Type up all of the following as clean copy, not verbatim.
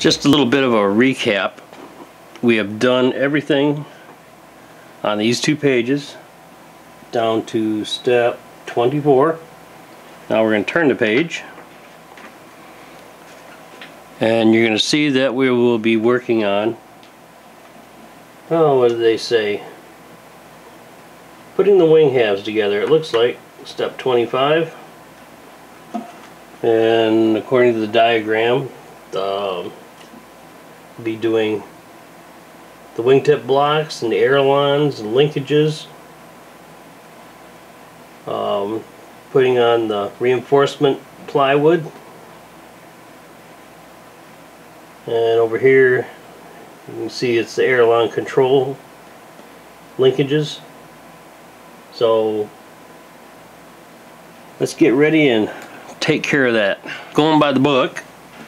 Just a little bit of a recap. We have done everything on these 2 pages down to step 24. Now we're going to turn the page and you're going to see that we will be working on, oh, what did they say? Putting the wing halves together, it looks like, step 25. And according to the diagram, be doing the wingtip blocks and the ailerons and linkages, putting on the reinforcement plywood, and over here you can see it's the aileron control linkages. So let's get ready and take care of that. Going by the book,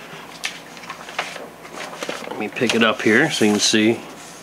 let me pick it up here so you can see.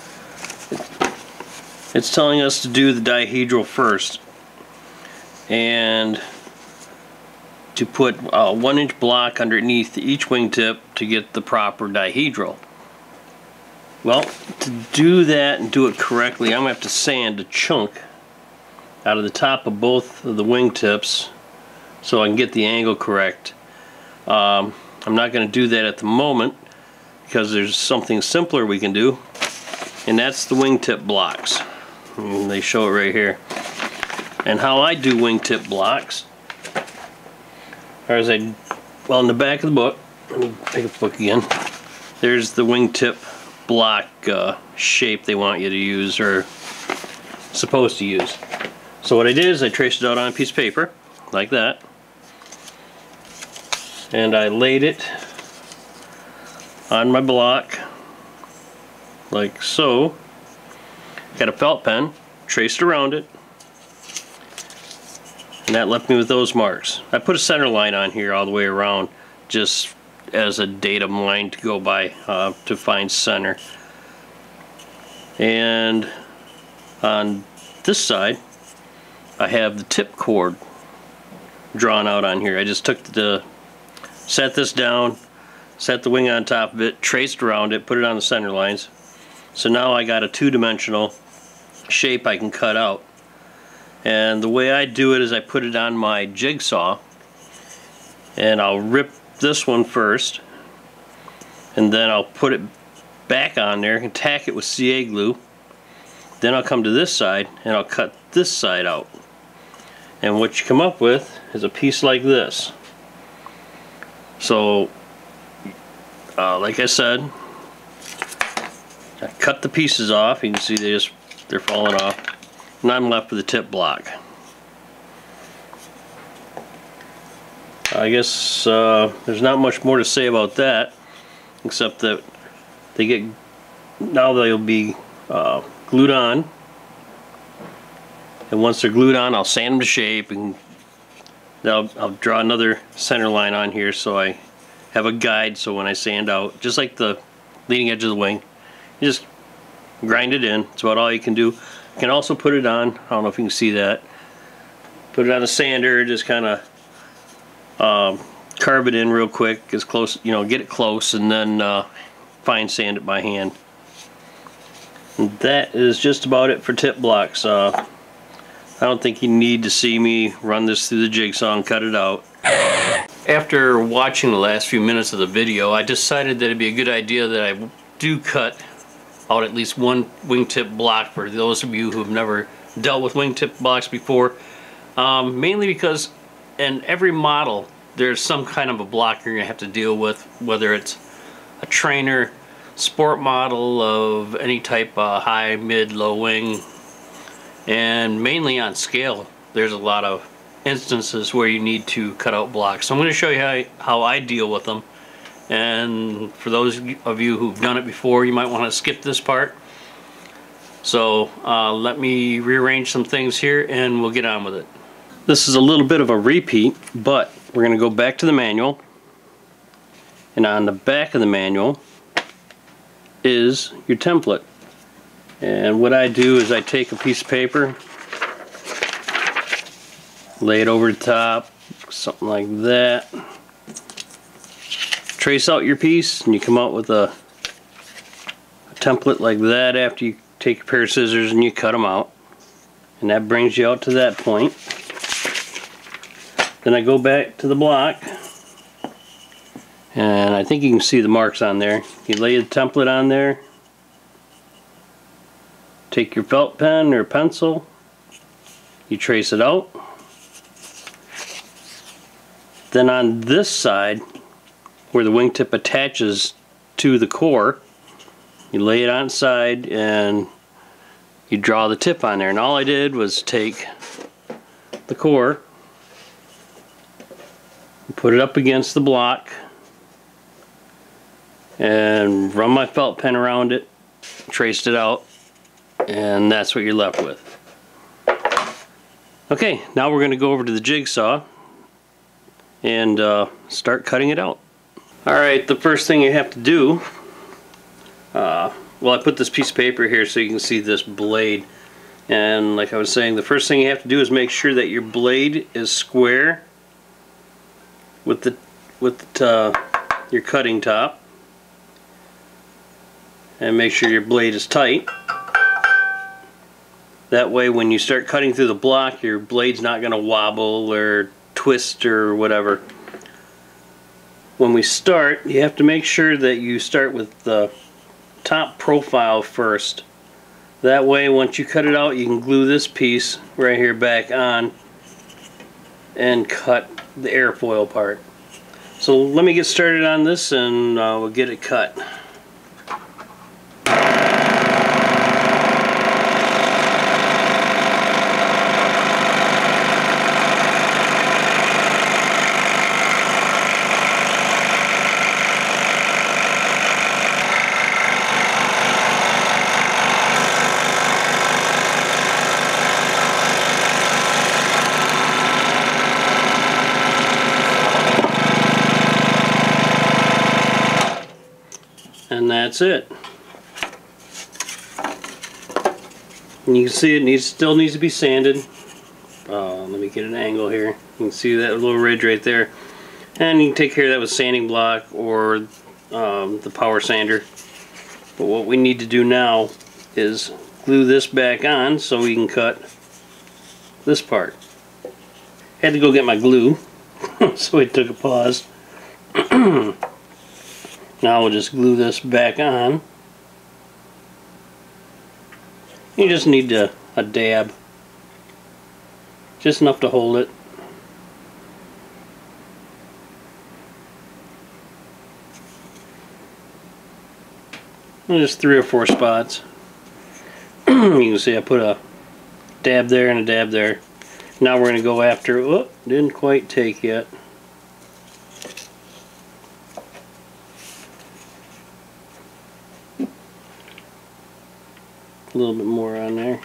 It's telling us to do the dihedral first and to put a 1-inch block underneath each wingtip to get the proper dihedral. Well, to do that and do it correctly, I'm going to have to sand a chunk out of the top of both of the wingtips so I can get the angle correct. I'm not going to do that at the moment because there's something simpler we can do, and that's the wingtip blocks. And they show it right here. And how I do wingtip blocks, or as well, in the back of the book, let me pick up the book again, there's the wingtip block shape they want you to use, or supposed to use. So what I did is I traced it out on a piece of paper like that, and I laid it on my block like so. Got a felt pen, traced around it, and that left me with those marks. I put a center line on here all the way around just as a datum line to go by to find center. And on this side I have the tip cord drawn out on here. I just took set this down, set the wing on top of it, traced around it, put it on the center lines. So now I got a 2-dimensional shape I can cut out. And the way I do it is I put it on my jigsaw, and I'll rip this one first, and then I'll put it back on there and tack it with CA glue. Then I'll come to this side and I'll cut this side out. And what you come up with is a piece like this. So like I said, I cut the pieces off. You can see they're falling off, and I'm left with a tip block. I guess there's not much more to say about that, except that they'll be glued on, and once they're glued on, I'll sand them to shape, and I'll draw another center line on here so I have a guide. So when I sand out, just like the leading edge of the wing, you just grind it in. It's about all you can do. You can also put it on, I don't know if you can see that, put it on a sander, just kind of carve it in real quick, as close, get it close, and then fine sand it by hand. And that is just about it for tip blocks. I don't think you need to see me run this through the jigsaw and cut it out. After watching the last few minutes of the video, I decided that it'd be a good idea that I do cut out at least one wingtip block for those of you who have never dealt with wingtip blocks before. Mainly because in every model there's some kind of a block you're going to have to deal with, whether it's a trainer, sport model of any type, high, mid, low wing, and mainly on scale there's a lot of instances where you need to cut out blocks. So I'm going to show you how I deal with them. And for those of you who've done it before, you might want to skip this part. So let me rearrange some things here and we'll get on with it. This is a little bit of a repeat, but we're going to go back to the manual, and on the back of the manual is your template. And what I do is I take a piece of paper, lay it over the top, something like that, trace out your piece, and you come out with a template like that after you take a pair of scissors and you cut them out. And that brings you out to that point. Then I go back to the block, and I think you can see the marks on there. You lay the template on there, take your felt pen or pencil, you trace it out. Then on this side, where the wingtip attaches to the core, you lay it on its side and you draw the tip on there. And all I did was take the core, put it up against the block, and run my felt pen around it, traced it out, and that's what you're left with. Okay, now we're going to go over to the jigsaw and start cutting it out. Alright, the first thing you have to do, well, I put this piece of paper here so you can see this blade, and like I was saying, the first thing you have to do is make sure that your blade is square with your cutting top, and make sure your blade is tight. That way when you start cutting through the block, your blade's not going to wobble or twist or whatever. When we start, you have to make sure that you start with the top profile first. That way once you cut it out, you can glue this piece right here back on and cut the airfoil part. So let me get started on this and we'll get it cut. And that's it. And you can see it still needs to be sanded. Let me get an angle here. You can see that little ridge right there. And you can take care of that with sanding block or the power sander. But what we need to do now is glue this back on so we can cut this part. Had to go get my glue, so it took a pause. Now we'll just glue this back on. You just need a dab, just enough to hold it. And just 3 or 4 spots. You can see I put a dab there and a dab there. Now we're going to go after, oh, didn't quite take yet. A little bit more on there.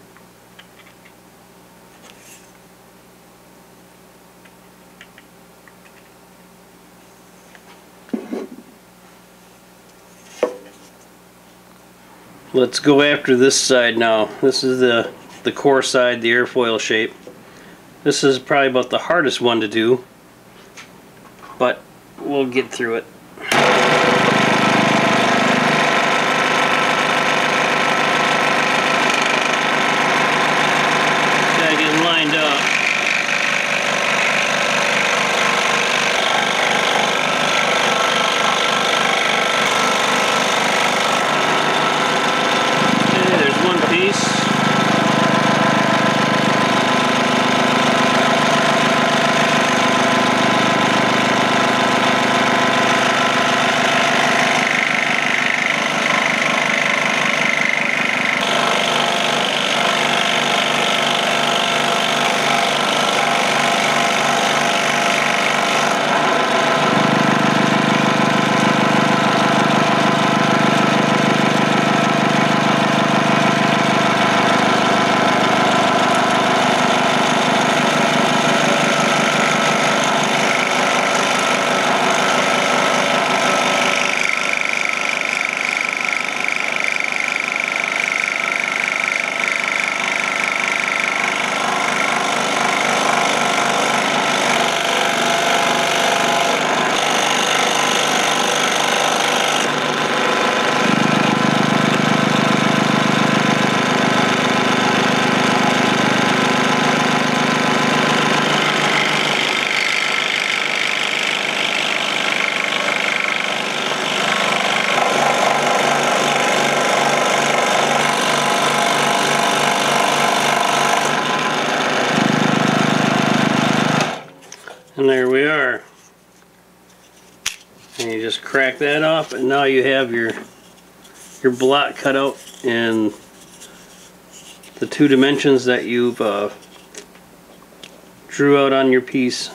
Let's go after this side now. This is the core side, the airfoil shape. This is probably about the hardest one to do, but we'll get through it. Lined up. Okay, there's one piece. And there we are. And you just crack that off, and now you have your block cut out in the 2 dimensions that you've drew out on your piece.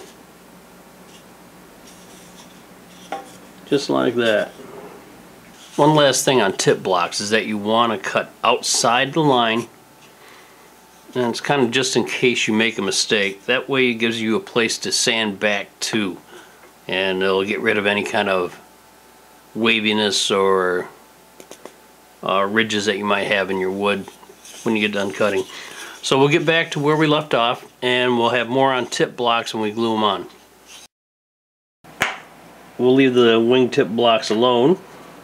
Just like that. One last thing on tip blocks is that you want to cut outside the line, and it's kind of just in case you make a mistake. That way it gives you a place to sand back to, and it'll get rid of any kind of waviness or ridges that you might have in your wood when you get done cutting. So we'll get back to where we left off, and we'll have more on tip blocks when we glue them on. We'll leave the wingtip blocks alone.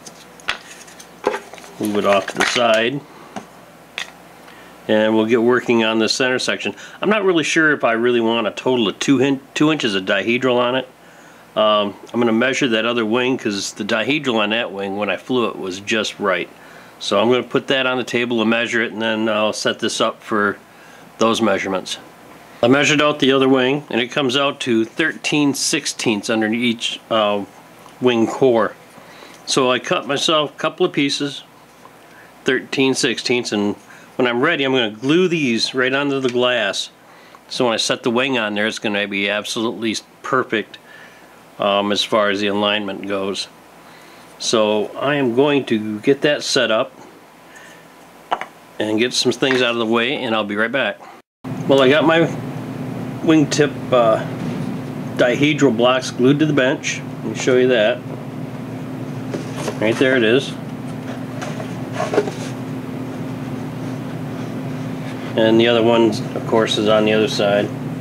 Move it off to the side. And we'll get working on the center section. I'm not really sure if I really want a total of 2 inches of dihedral on it. I'm going to measure that other wing because the dihedral on that wing, when I flew it, was just right. So I'm going to put that on the table and measure it, and then I'll set this up for those measurements. I measured out the other wing, and it comes out to 13/16 under each wing core. So I cut myself a couple of pieces, 13/16, and when I'm ready I'm going to glue these right onto the glass. So when I set the wing on there, it's going to be absolutely perfect as far as the alignment goes. So I am going to get that set up and get some things out of the way, and I'll be right back. Well, I got my wingtip dihedral blocks glued to the bench. Let me show you that. Right there it is. And the other one, of course, is on the other side.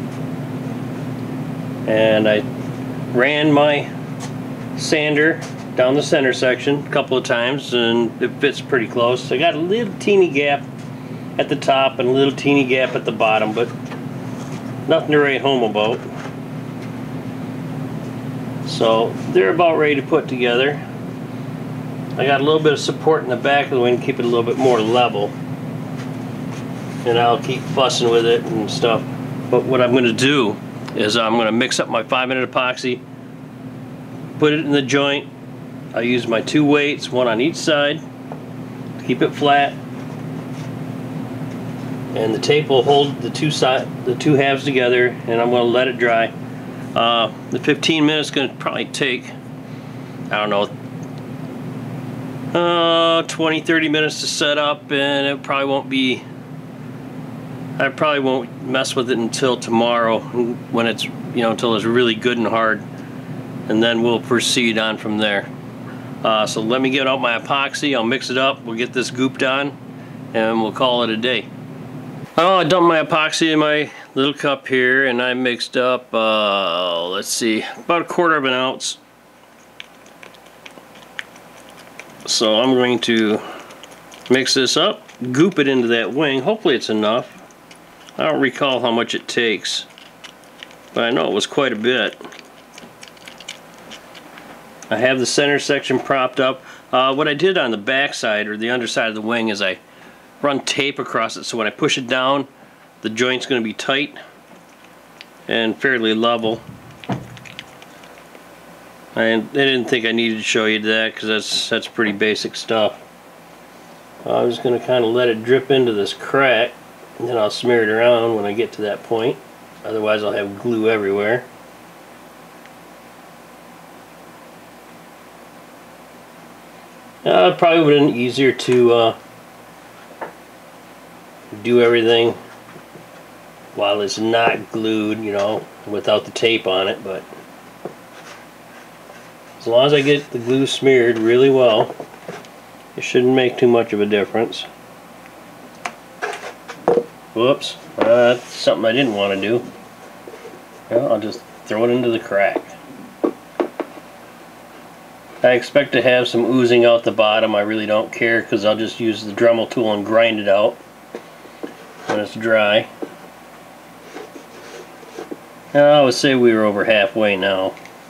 And I ran my sander down the center section a couple of times, and it fits pretty close. I got a little teeny gap at the top and a little teeny gap at the bottom, but nothing to write home about. So they're about ready to put together. I got a little bit of support in the back of the wing to keep it a little bit more level, and I'll keep fussing with it and stuff. But what I'm going to do is I'm going to mix up my 5-minute epoxy, put it in the joint. I use my 2 weights, one on each side, to keep it flat, and the tape will hold the two halves together, and I'm going to let it dry. The 15 minutes is going to probably take, I don't know, 20-30 minutes to set up, and it probably won't be, I probably won't mess with it until tomorrow, when it's, until it's really good and hard, and then we'll proceed on from there. So let me get out my epoxy, I'll mix it up, we'll get this gooped on, and we'll call it a day. Oh, I dumped my epoxy in my little cup here, and I mixed up, let's see, about 1/4 ounce. So I'm going to mix this up, goop it into that wing. Hopefully it's enough. I don't recall how much it takes, but I know it was quite a bit. I have the center section propped up. What I did on the back side, or the underside of the wing, is I run tape across it, so when I push it down, the joint's going to be tight and fairly level. I didn't think I needed to show you that, because that's pretty basic stuff. I'm just going to kind of let it drip into this crack, and then I'll smear it around when I get to that point. Otherwise I'll have glue everywhere. It probably would have been easier to do everything while it's not glued, without the tape on it, but as long as I get the glue smeared really well, it shouldn't make too much of a difference. Whoops, that's something I didn't want to do. Well, I'll just throw it into the crack. I expect to have some oozing out the bottom. I really don't care, because I'll just use the Dremel tool and grind it out when it's dry. I would say we were over halfway now.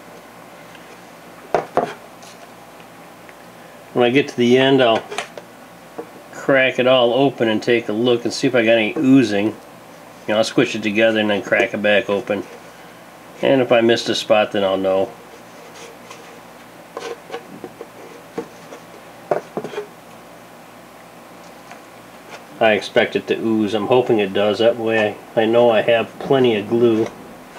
When I get to the end, I'll crack it all open and take a look and see if I got any oozing. I'll squish it together and then crack it back open. And if I missed a spot, then I'll know. I expect it to ooze. I'm hoping it does. That way I know I have plenty of glue.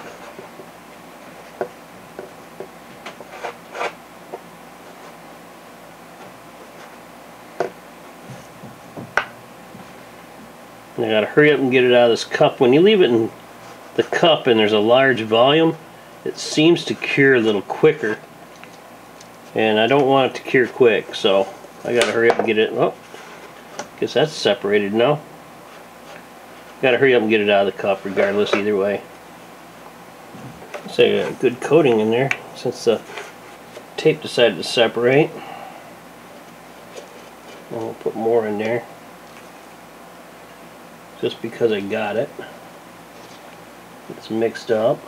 And I gotta hurry up and get it out of this cup. When you leave it in the cup and there's a large volume, it seems to cure a little quicker. And I don't want it to cure quick, so I gotta hurry up and get it. Oh, guess that's separated now. Gotta hurry up and get it out of the cup regardless, either way. So I got a good coating in there since the tape decided to separate. And we'll put more in there just because I got it. It's mixed up.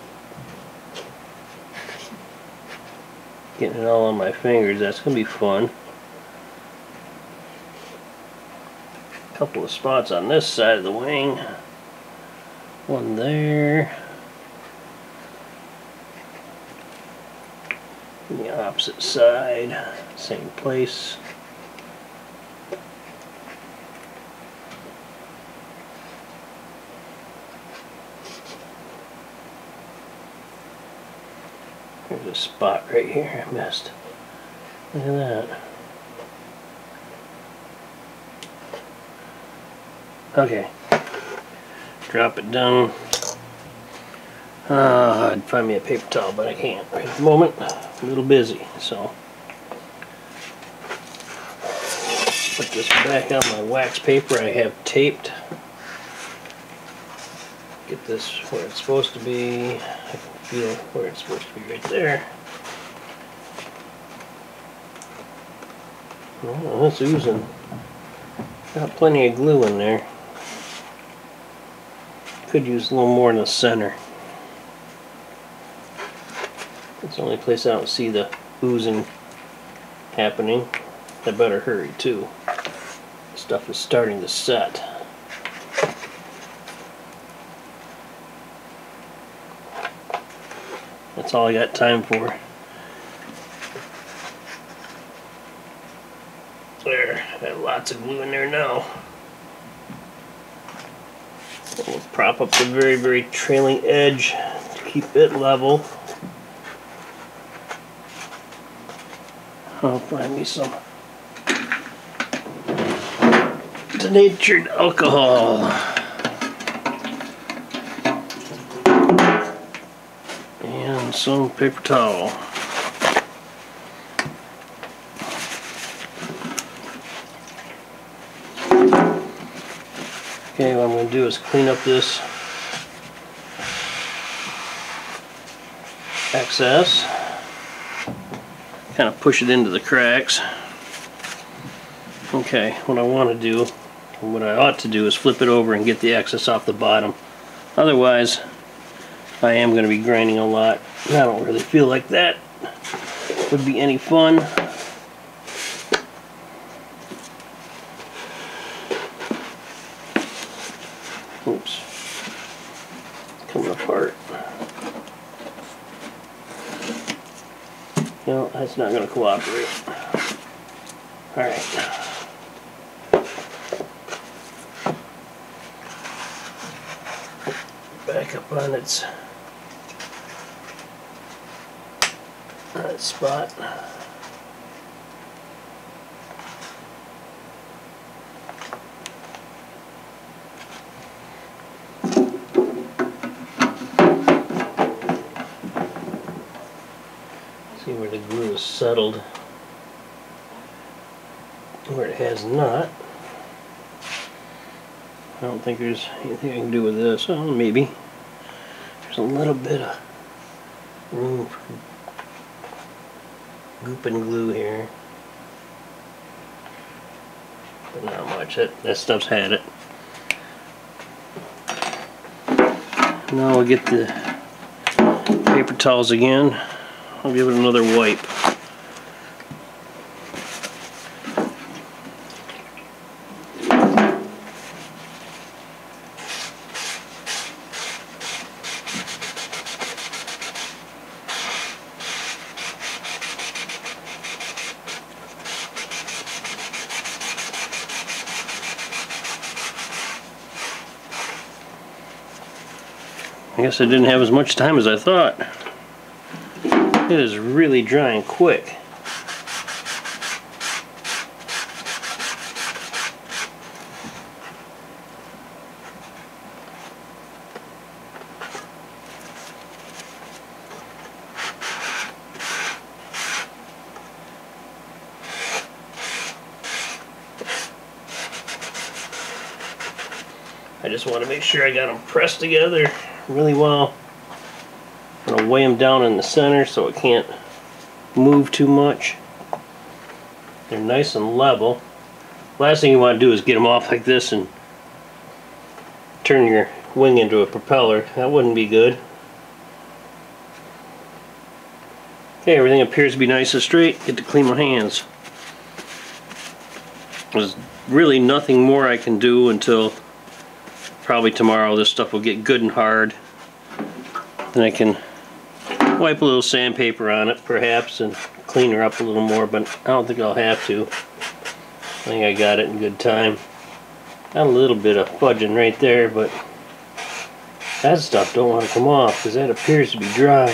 Getting it all on my fingers, that's gonna be fun. Couple of spots on this side of the wing. One there. And the opposite side, same place. There's a spot right here I missed. Look at that. Okay, drop it down. I'd find me a paper towel, but I can't right at the moment. I'm a little busy, so put this back on my wax paper I have taped. Get this where it's supposed to be. I can feel where it's supposed to be right there. Oh, that's oozing. Got plenty of glue in there. Could use a little more in the center. It's the only place I don't see the oozing happening. I better hurry too. Stuff is starting to set. That's all I got time for. There, I have lots of glue in there now. We'll prop up the very, very trailing edge to keep it level. I'll find me some denatured alcohol. And some paper towel. Okay, what I'm going to do is clean up this excess. Kind of push it into the cracks. Okay, what I want to do, what I ought to do, is flip it over and get the excess off the bottom. Otherwise, I am going to be grinding a lot. I don't really feel like that would be any fun. Oops. It's coming apart. No, that's not going to cooperate. Alright. Back up on its spot. See where the glue is settled. Where it has not. I don't think there's anything I can do with this. Oh, maybe. There's a little bit of room for goop and glue here. But not much. That stuff's had it. Now we'll get the paper towels again. I'll give it another wipe. guess I didn't have as much time as I thought. It is really drying quick. I just want to make sure I got them pressed together really well. I'm going to weigh them down in the center so it can't move too much. They're nice and level. Last thing you want to do is get them off like this and turn your wing into a propeller. That wouldn't be good. Okay, everything appears to be nice and straight. Get to clean my hands. There's really nothing more I can do until probably tomorrow. This stuff will get good and hard. Then I can wipe a little sandpaper on it perhaps and clean her up a little more, but I don't think I'll have to. I think I got it in good time. Got a little bit of fudging right there, but that stuff don't want to come off because that appears to be dry.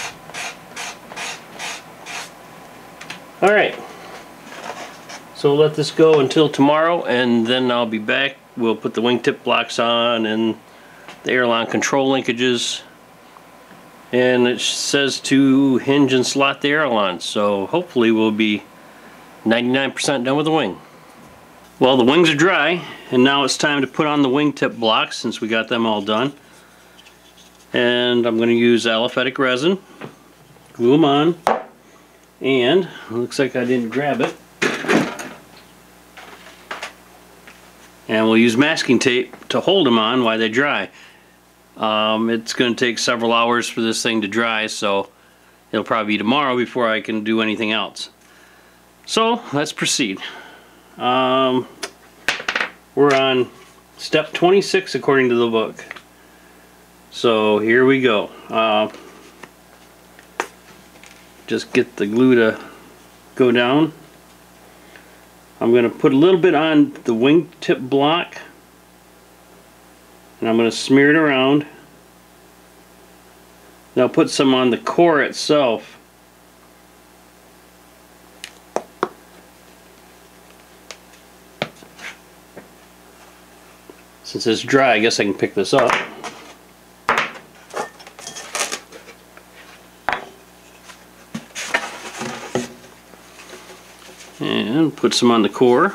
Alright, so we'll let this go until tomorrow, and then I'll be back. We'll put the wingtip blocks on and the airline control linkages, and it says to hinge and slot the airlines, so hopefully we'll be 99% done with the wing. Well, the wings are dry, and now it's time to put on the wingtip blocks since we got them all done. And I'm going to use aliphatic resin, glue them on, and it looks like I didn't grab it. And we'll use masking tape to hold them on while they dry. It's going to take several hours for this thing to dry, so it'll probably be tomorrow before I can do anything else. So let's proceed. We're on step 26 according to the book. So here we go. Just get the glue to go down. I'm going to put a little bit on the wingtip block, and I'm going to smear it around. Then I'll put some on the core itself. Since it's dry, I guess I can pick this up. And put some on the core.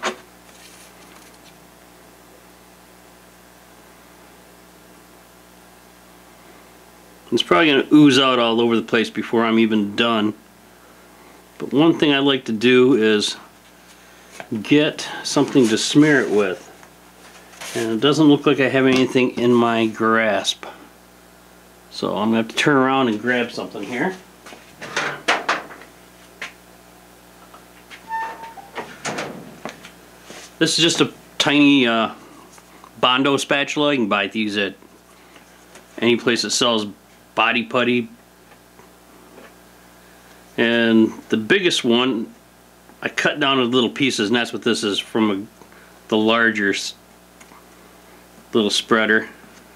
It's probably going to ooze out all over the place before I'm even done. But one thing I like to do is get something to smear it with. And it doesn't look like I have anything in my grasp. So I'm going to have to turn around and grab something here. This is just a tiny Bondo spatula. You can buy these at any place that sells body putty. And the biggest one I cut down into little pieces, and that's what this is from the larger little spreader.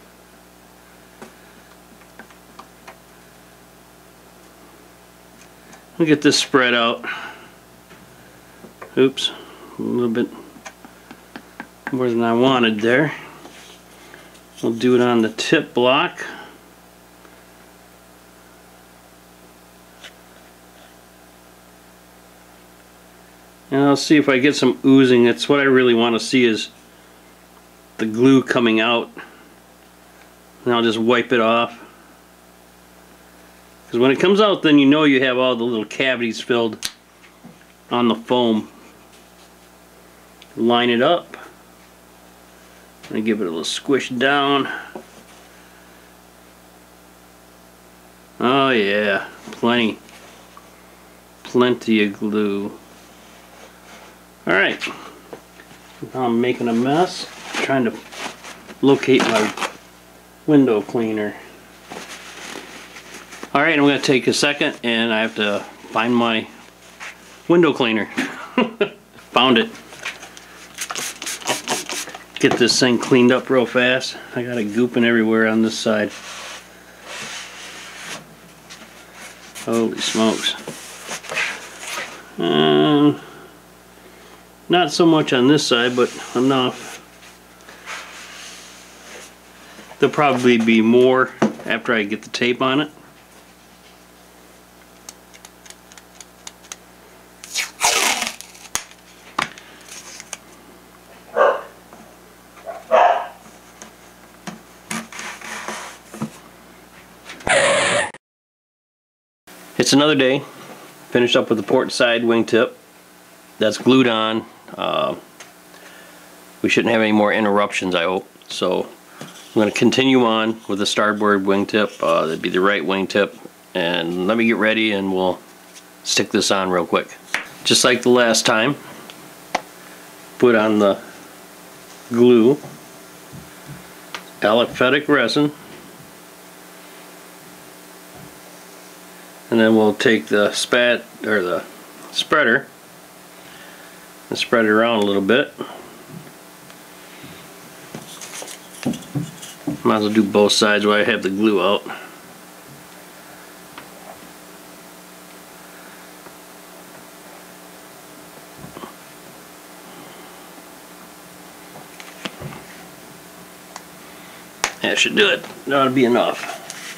I'll get this spread out. Oops, a little bit more than I wanted there. We'll do it on the tip block. And I'll see if I get some oozing. That's what I really want to see, is the glue coming out. And I'll just wipe it off. Because when it comes out, then you know you have all the little cavities filled on the foam. Line it up. And give it a little squish down. Oh yeah, plenty of glue. Alright, now I'm making a mess, trying to locate my window cleaner. Alright, I'm going to take a second and I have to find my window cleaner. Found it. Get this thing cleaned up real fast. I got it gooping everywhere on this side. Holy smokes. Not so much on this side, but enough. There'll probably be more after I get the tape on it. It's another day. Finished up with the port side wingtip. That's glued on. We shouldn't have any more interruptions, I hope. So I'm going to continue on with the starboard wingtip. That'd be the right wingtip. And let me get ready and we'll stick this on real quick. Just like the last time, put on the glue, aliphatic resin, and then we'll take the spreader and spread it around a little bit. Might as well do both sides while I have the glue out. That should do it. That ought to be enough.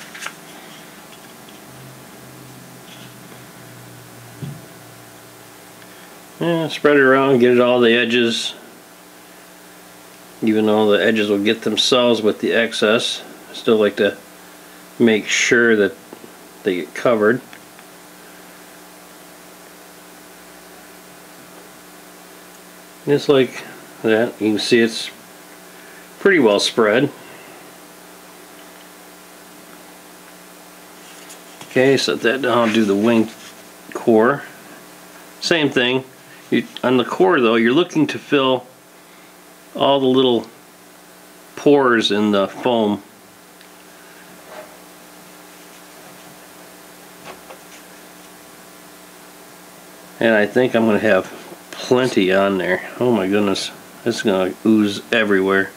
Yeah, spread it around, get it all the edges. Even though the edges will get themselves with the excess, I still like to make sure that they get covered. Just like that, you can see it's pretty well spread. Okay, set that down, do the wing core. Same thing. On the core though, you're looking to fill all the little pores in the foam. And I think I'm going to have plenty on there. Oh my goodness, it's going to ooze everywhere.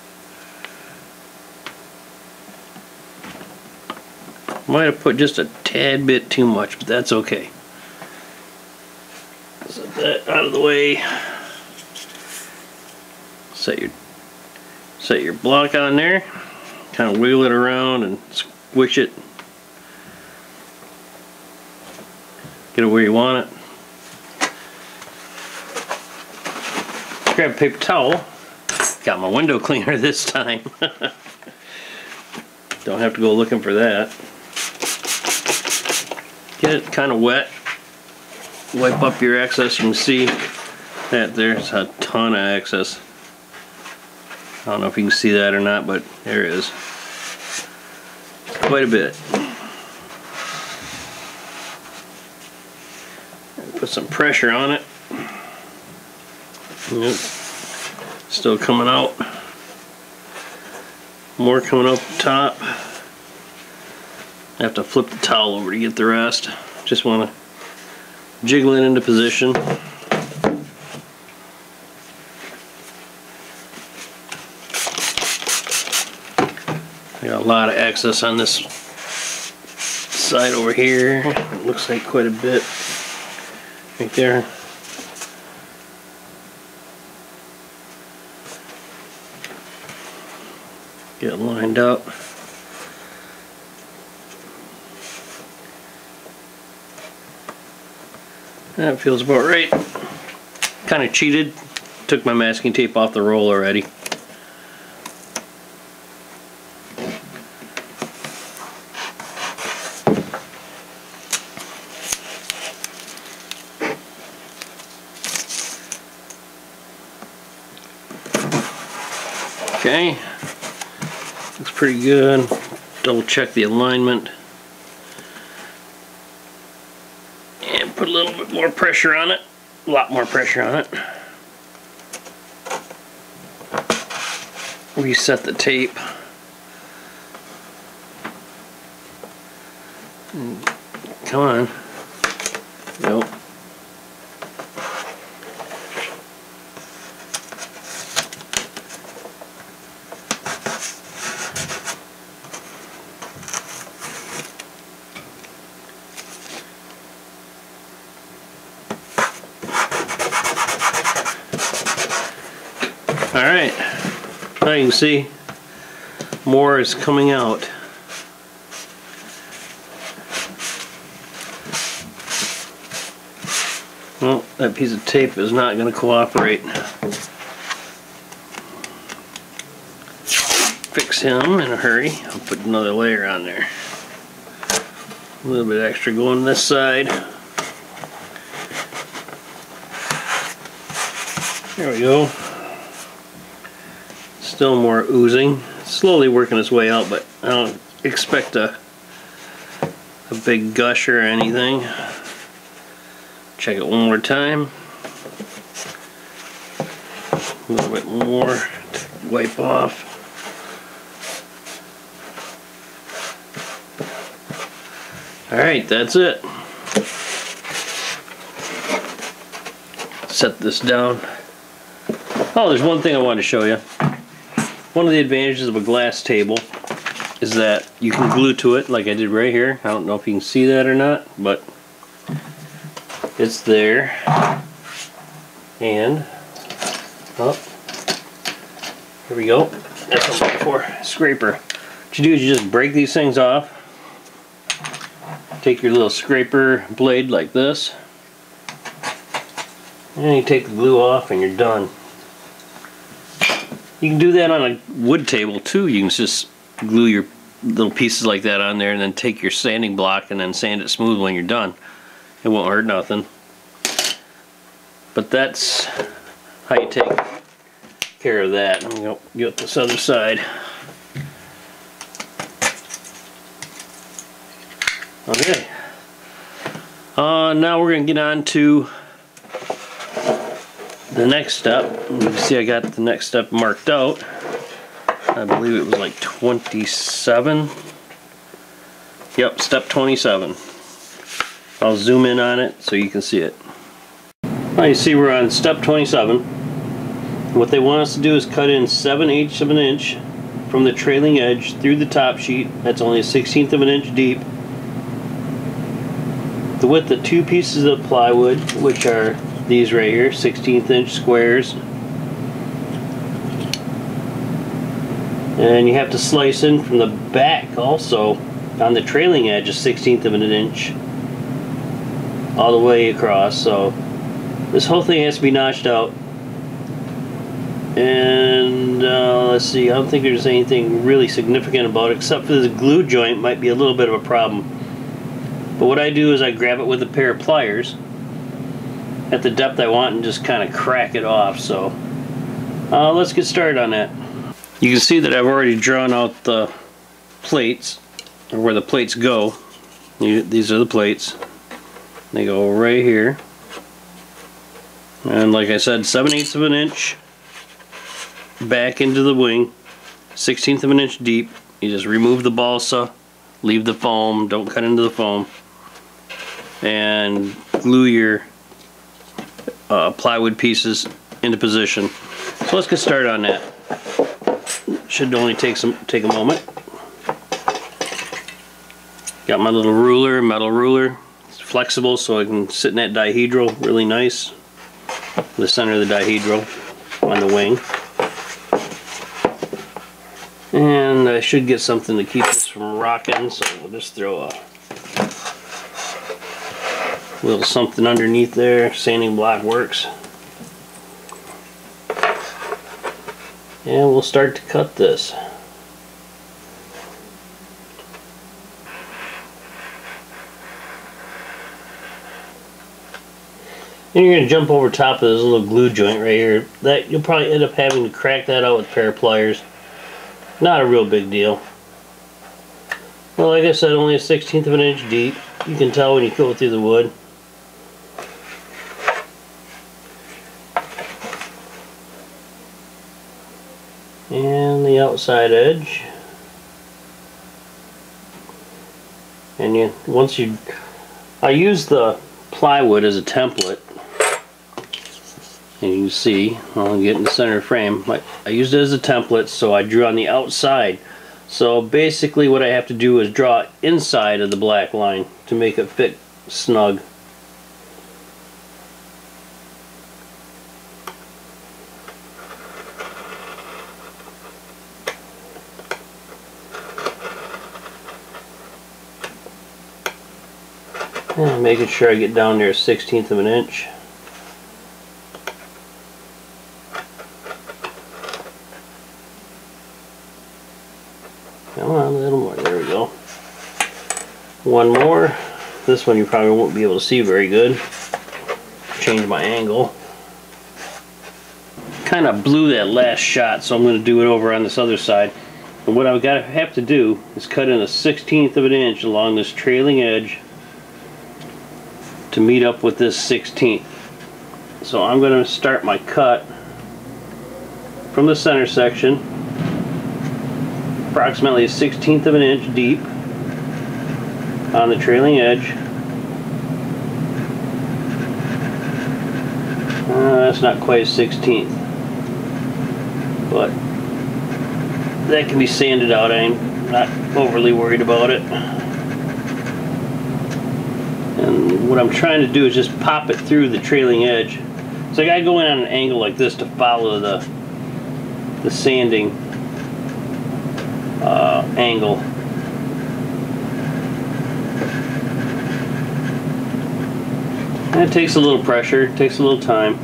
Might have put just a tad bit too much, but that's okay. Set that out of the way. Set your block on there. Kind of wiggle it around and squish it. Get it where you want it. Grab a paper towel. Got my window cleaner this time. Don't have to go looking for that. Get it kind of wet. Wipe up your excess. You can see that there's a ton of excess. I don't know if you can see that or not, but there it is. Quite a bit. Put some pressure on it. Yep. Still coming out. More coming up the top. I have to flip the towel over to get the rest. Just want to jiggle it into position. I got a lot of excess on this side over here. It looks like quite a bit right there. Get it lined up. That feels about right. Kind of cheated. Took my masking tape off the roll already. Okay. Looks pretty good. Double check the alignment. And put a little bit more pressure on it. A lot more pressure on it. Reset the tape. Come on. Nope. Alright, now you can see more is coming out. Well, that piece of tape is not going to cooperate. Fix him in a hurry. I'll put another layer on there. A little bit extra going this side. There we go. Still more oozing. Slowly working its way out, but I don't expect a big gush or anything. Check it one more time. A little bit more to wipe off. Alright, that's it. Set this down. Oh, there's one thing I wanted to show you. One of the advantages of a glass table is that you can glue to it like I did right here. I don't know if you can see that or not, but it's there. And oh, here we go. That's what I'm looking for. Scraper. What you do is you just break these things off. Take your little scraper blade like this, and you take the glue off and you're done. You can do that on a wood table too. You can just glue your little pieces like that on there and then take your sanding block and then sand it smooth when you're done. It won't hurt nothing. But that's how you take care of that. I'm going to get this other side. Okay. Now we're going to get on to the next step. You can see I got the next step marked out. I believe it was like 27. Yep, step 27. I'll zoom in on it so you can see it. Now you see we're on step 27. What they want us to do is cut in 7/8 of an inch from the trailing edge through the top sheet. That's only a 1/16 of an inch deep. The width of 2 pieces of plywood, which are these right here, 1/16 inch squares. And you have to slice in from the back also on the trailing edge, a 1/16 of an inch all the way across. So this whole thing has to be notched out. And let's see, I don't think there's anything really significant about it, except for the glue joint might be a little bit of a problem. But what I do is I grab it with a pair of pliers at the depth I want and just kind of crack it off. So let's get started on that. You can see that I've already drawn out the plates, or where the plates go. These are the plates. They go right here. And like I said, 7/8 of an inch back into the wing, 1/16 of an inch deep. You just remove the balsa, leave the foam, don't cut into the foam, and glue your plywood pieces into position. So let's get started on that. Should only take a moment. Got my little ruler, metal ruler. It's flexible so I can sit in that dihedral really nice. The center of the dihedral on the wing. And I should get something to keep this from rocking, so we'll just throw a little something underneath there. Sanding block works. And we'll start to cut this. And you're going to jump over top of this little glue joint right here. That you'll probably end up having to crack that out with a pair of pliers. Not a real big deal. Well, like I said, only a 1/16 of an inch deep. You can tell when you go through the wood. And the outside edge. And I use the plywood as a template. And you can see, I'll get in the center frame. I used it as a template, so I drew on the outside. So basically what I have to do is draw inside of the black line to make it fit snug. And making sure I get down there a 1/16 of an inch. Come on, a little more. There we go. One more. This one you probably won't be able to see very good. Change my angle. Kind of blew that last shot, so I'm going to do it over on this other side. And what I've got to have to do is cut in a 1/16 of an inch along this trailing edge to meet up with this 1/16. So I'm going to start my cut from the center section, approximately a 1/16 of an inch deep on the trailing edge. That's not quite a 1/16, but that can be sanded out. I'm not overly worried about it. And what I'm trying to do is just pop it through the trailing edge. So I gotta go in on an angle like this to follow the sanding angle. And it takes a little pressure, it takes a little time.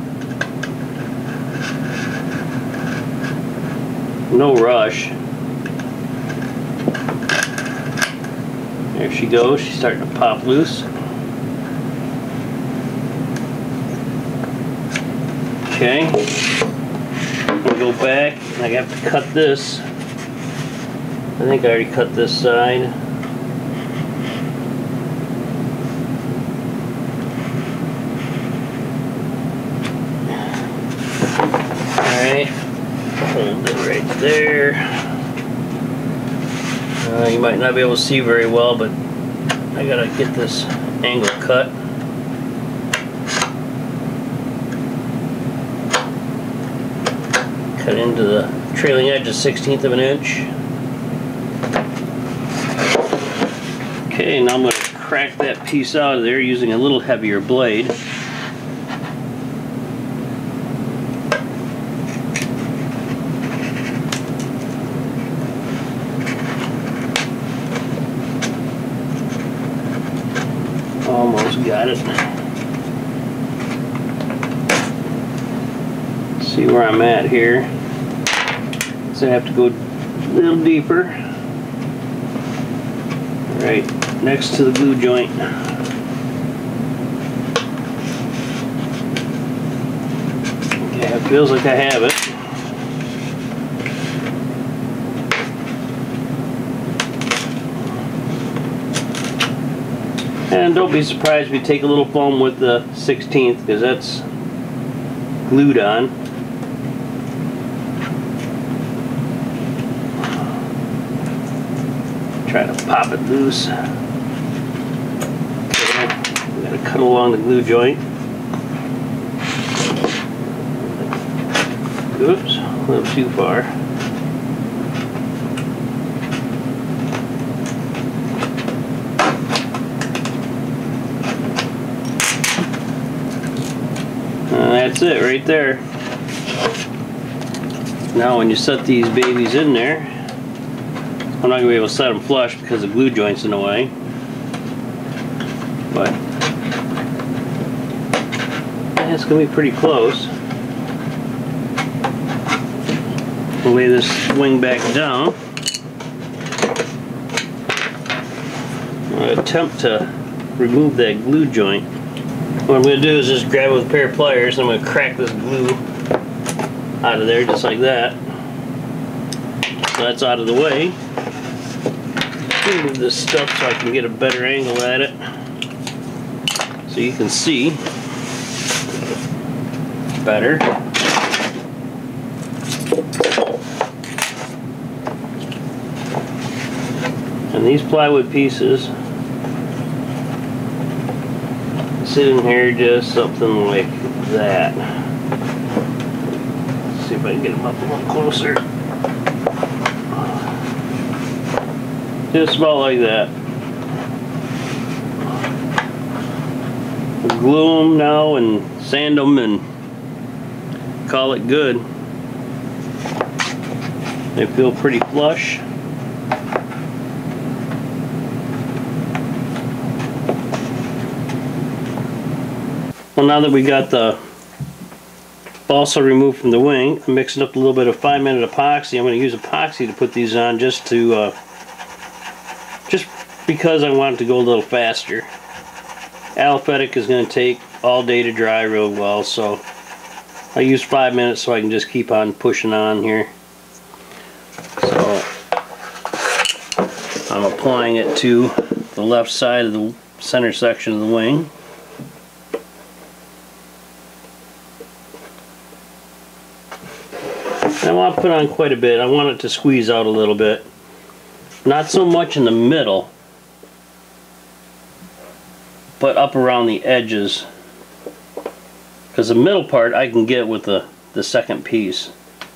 No rush. There she goes, she's starting to pop loose. Okay, I'm going to go back and I have to cut this. I think I already cut this side. Alright, hold it right there. You might not be able to see very well, but I gotta get this angle cut. Cut into the trailing edge a 1/16 of an inch. Okay, now I'm going to crack that piece out of there using a little heavier blade. Almost got it. See where I'm at here. So I have to go a little deeper. Right next to the glue joint. Okay, it feels like I have it. And don't be surprised if you take a little foam with the 1/16, because that's glued on. Try to pop it loose. Okay, we gotta cut along the glue joint. Oops, a little too far. That's it right there. Now when you set these babies in there, I'm not going to be able to set them flush because the glue joint's in the way. But it's going to be pretty close. We'll lay this wing back down. I'm going to attempt to remove that glue joint. What I'm going to do is just grab it with a pair of pliers and I'm going to crack this glue out of there just like that. So that's out of the way. Move this stuff so I can get a better angle at it so you can see better. And these plywood pieces sit in here just something like that. Let's see if I can get them up a little closer. Just about like that. We'll glue them now and sand them and call it good. They feel pretty flush. Well, now that we got the balsa removed from the wing, I'm mixing up a little bit of 5-minute epoxy. I'm going to use epoxy to put these on just because I want it to go a little faster. Aliphatic is going to take all day to dry real well, so I use 5 minutes so I can just keep on pushing on here. So I'm applying it to the left side of the center section of the wing. I want to put on quite a bit. I want it to squeeze out a little bit. Not so much in the middle, but up around the edges. Because the middle part I can get with the second piece.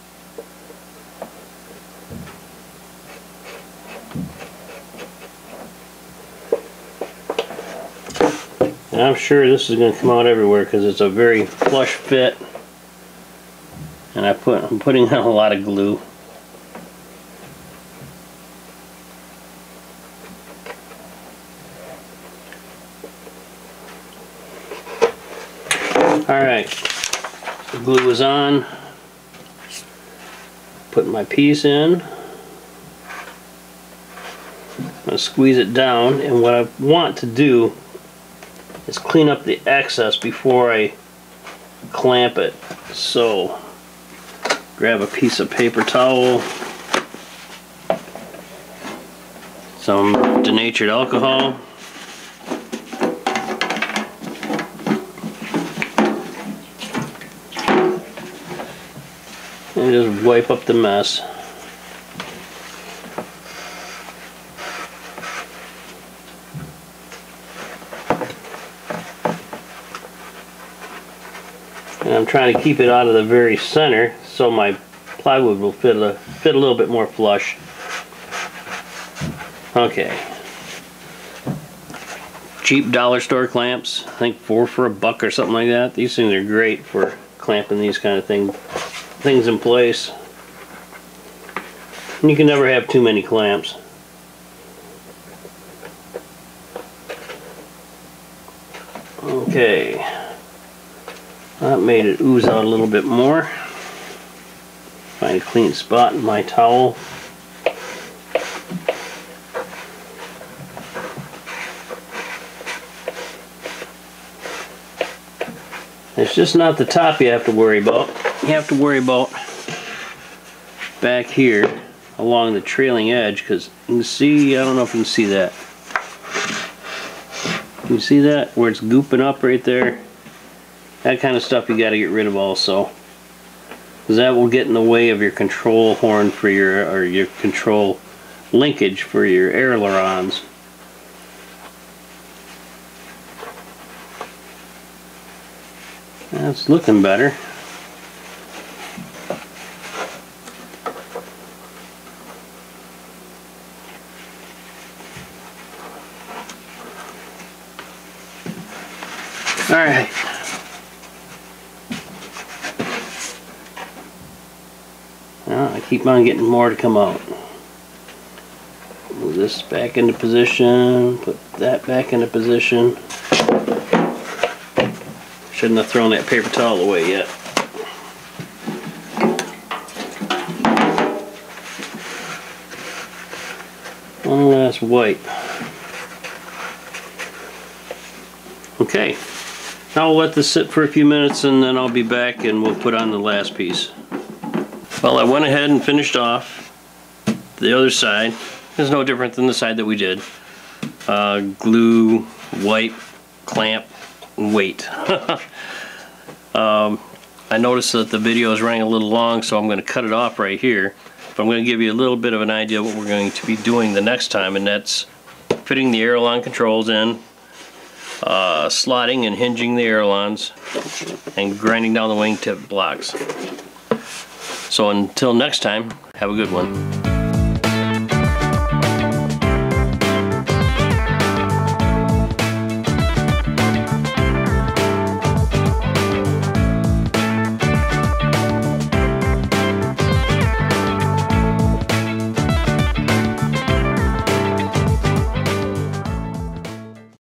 And I'm sure this is going to come out everywhere because it's a very flush fit. And I'm putting on a lot of glue. Alright, the glue is on. Put my piece in. I'm going to squeeze it down, and what I want to do is clean up the excess before I clamp it. So, grab a piece of paper towel, some denatured alcohol, and just wipe up the mess. And I'm trying to keep it out of the very center so my plywood will fit a little bit more flush. Okay. Cheap dollar store clamps, I think 4 for $1 or something like that. These things are great for clamping these kind of things in place. And you can never have too many clamps. Okay. That made it ooze out a little bit more. Find a clean spot in my towel. It's just not the top you have to worry about. You have to worry about back here along the trailing edge, because you can see, I don't know if you can see that. Can you see that? Where it's gooping up right there? That kind of stuff you got to get rid of also, because that will get in the way of your control horn for your control linkage for your ailerons. That's looking better. All right. Well, I keep on getting more to come out. Move this back into position, put that back into position. Shouldn't have thrown that paper towel away yet. One last wipe. Okay, now we'll let this sit for a few minutes and then I'll be back and we'll put on the last piece. Well, I went ahead and finished off the other side. It's no different than the side that we did. Glue, wipe, clamp, and wait. I noticed that the video is running a little long, so I'm going to cut it off right here. But I'm going to give you a little bit of an idea of what we're going to be doing the next time, and that's fitting the aileron controls in, slotting and hinging the ailerons, and grinding down the wing tip blocks. So until next time, have a good one.